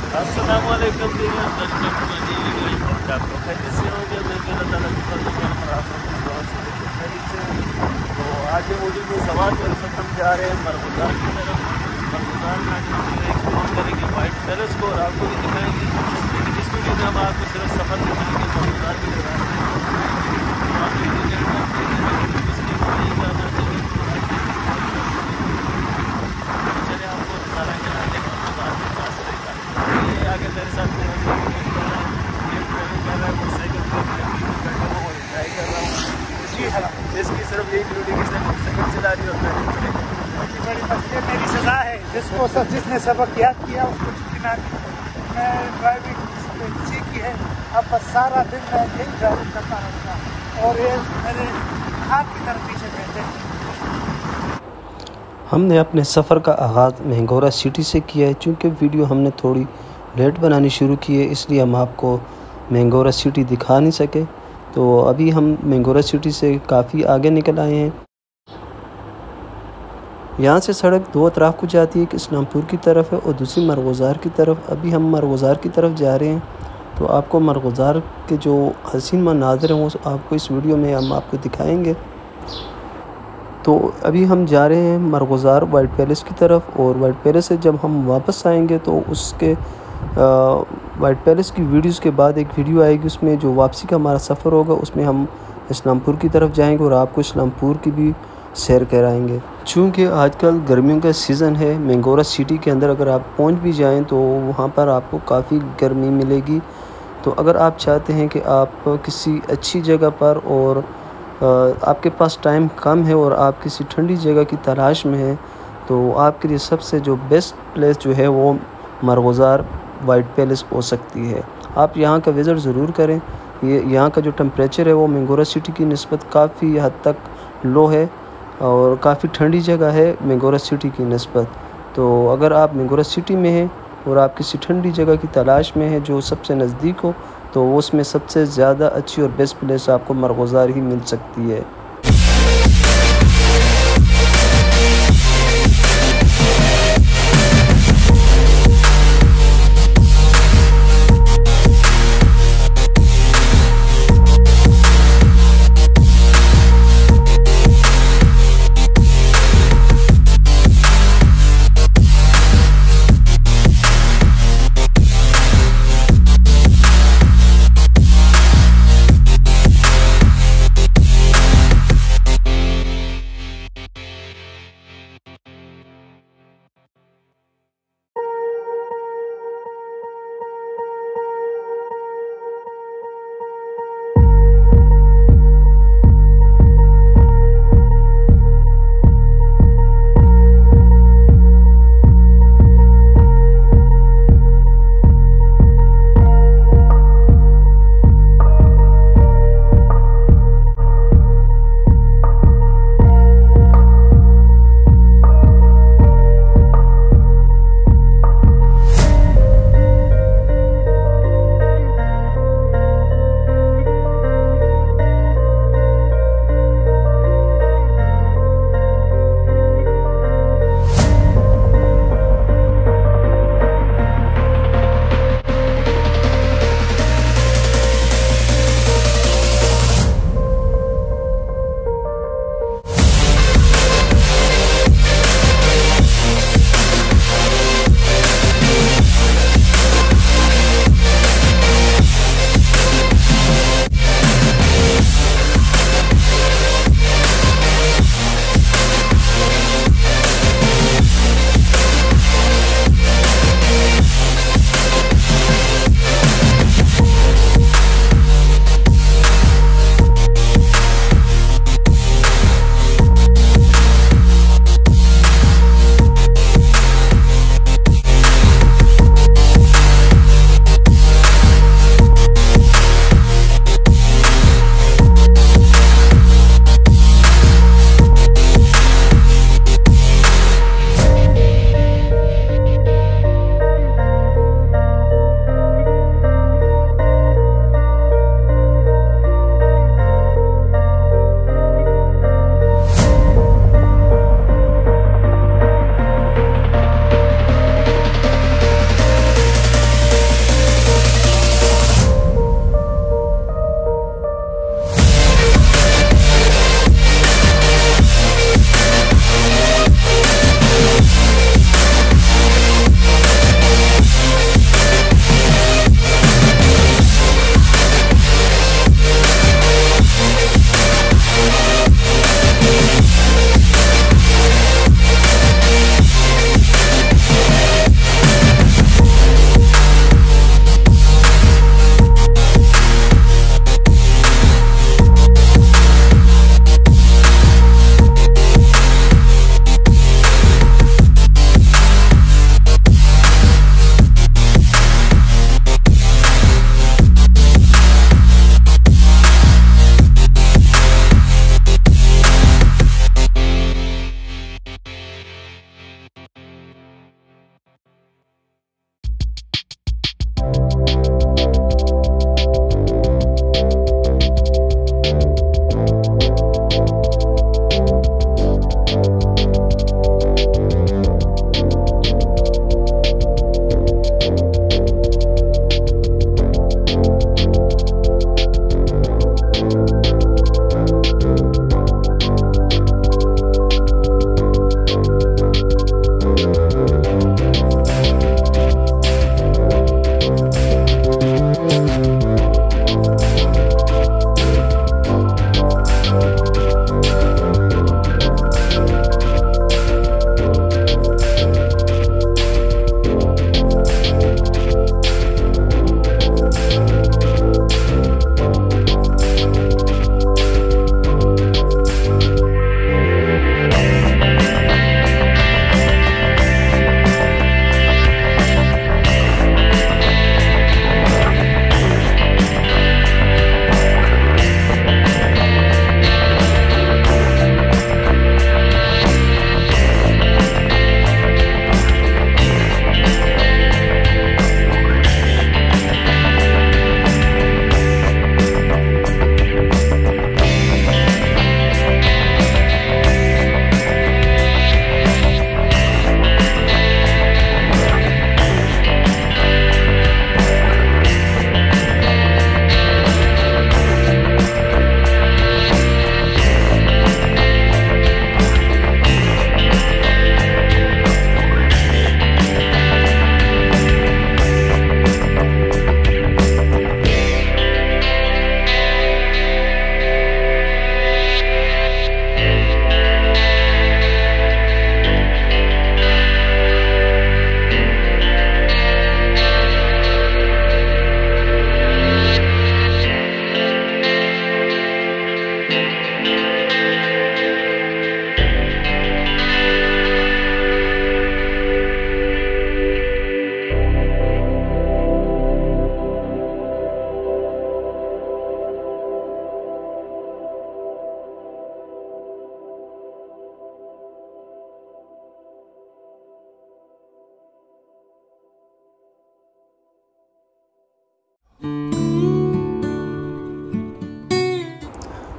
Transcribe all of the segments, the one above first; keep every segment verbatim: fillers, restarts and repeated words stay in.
अस्सलामुअलैकुम जी, मैं आपको खैरियत से हो गया। मैं अल्लाह ताला की फज़ल करम और रहमत से दुआ से बिल्कुल खैरियत से हूँ। तो आज मौजूद में सवार के साथ हम जा रहे हैं मरगुज़ार की तरफ। मरगुज़ार में आज हम एक्सप्लोर करेंगे वाइट पैलेस को और आपको भी दिखाएंगे। लेकिन इस वीडियो में हम आपको सिर्फ सफ़र दिखाएंगे मरगुज़ार के दौरान। आप वीडियो के अंदर इसलिए नहीं करना चाहिए। चलिए आपको नज़ारा कराएंगे मरगुज़ार के पास रहेगा। ये आगे मेरे साथ मेरा जो दोस्त कर रहा है, ये ड्राइविंग कर रहा है मोटरसाइकिल पे, बैठा हुआ और ड्राइव कर रहा हूँ। इसकी इसकी सिर्फ यही ड्यूटी कि इसने मोटरसाइकिल चला रही और ड्राइविंग करेगी। बड़ी ये मेरी सज़ा है। जिसको सब जिसने सबक याद किया उसको छुट्टी ना दी। मैं ड्राइविंग सीखी है, अब बस सारा दिन मैं यही ड्राइविंग करता रहूँगा और ये मेरे हाथ की तरफ पीछे बैठे। हमने अपने सफ़र का आगाज़ मैंगोरा सिटी से किया है। चूँकि वीडियो हमने थोड़ी लेट बनानी शुरू की है, इसलिए हम आपको मैंगोरा सिटी दिखा नहीं सके। तो अभी हम मैंगोरा सिटी से काफ़ी आगे निकल आए हैं। यहाँ से सड़क दो अतराफ को जाती है, एक इस्लामपुर की तरफ है और दूसरी मरगुज़ार की तरफ। अभी हम मरगुज़ार की तरफ जा रहे हैं, तो आपको मरगुज़ार के जो हसीन मनाज़िर हैं वो आपको इस वीडियो में हम आपको दिखाएंगे। तो अभी हम जा रहे हैं मरगुज़ार वाइट पैलेस की तरफ, और वाइट पैलेस से जब हम वापस आएंगे तो उसके वाइट पैलेस की वीडियोस के बाद एक वीडियो आएगी, उसमें जो वापसी का हमारा सफ़र होगा उसमें हम इस्लामपुर की तरफ जाएंगे और आपको इस्लामपुर की भी सैर कराएंगे। चूँकि आजकल गर्मियों का सीज़न है, मैंगोरा सिटी के अंदर अगर आप पहुंच भी जाएं तो वहाँ पर आपको काफ़ी गर्मी मिलेगी। तो अगर आप चाहते हैं कि आप किसी अच्छी जगह पर और आपके पास टाइम कम है और आप किसी ठंडी जगह की तलाश में हैं, तो आपके लिए सबसे जो बेस्ट प्लेस जो है वो मरगुज़ार वाइट पैलेस हो सकती है। आप यहाँ का विज़िट ज़रूर करें। ये यहाँ का जो टेम्परेचर है वो मैंगोरा सिटी की निस्बत काफ़ी हद तक लो है और काफ़ी ठंडी जगह है मैंगोरा सिटी की निस्बत। तो अगर आप मैंगोरा सिटी में हैं और आप किसी ठंडी जगह की तलाश में हैं जो सबसे नज़दीक हो, तो उसमें सबसे ज़्यादा अच्छी और बेस्ट प्लेस आपको मरगुज़ार ही मिल सकती है।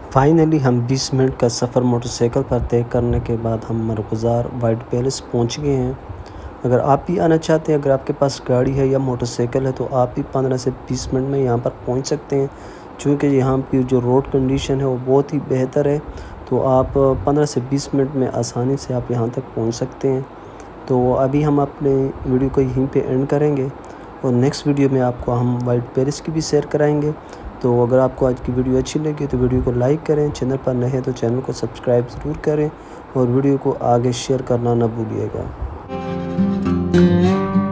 फाइनली हम बीस मिनट का सफ़र मोटरसाइकिल पर तय करने के बाद हम मरगुज़ार वाइट पैलेस पहुंच गए हैं। अगर आप भी आना चाहते हैं, अगर आपके पास गाड़ी है या मोटरसाइकिल है, तो आप भी पंद्रह से बीस मिनट में यहाँ पर पहुंच सकते हैं। चूँकि यहाँ की जो रोड कंडीशन है वो बहुत ही बेहतर है, तो आप पंद्रह से बीस मिनट में आसानी से आप यहाँ तक पहुँच सकते हैं। तो अभी हम अपने वीडियो को यहीं पे एंड करेंगे और नेक्स्ट वीडियो में आपको हम वाइट पैलेस की भी शेयर कराएंगे। तो अगर आपको आज की वीडियो अच्छी लगी तो वीडियो को लाइक करें, चैनल पर नए हैं तो चैनल को सब्सक्राइब ज़रूर करें और वीडियो को आगे शेयर करना ना भूलिएगा।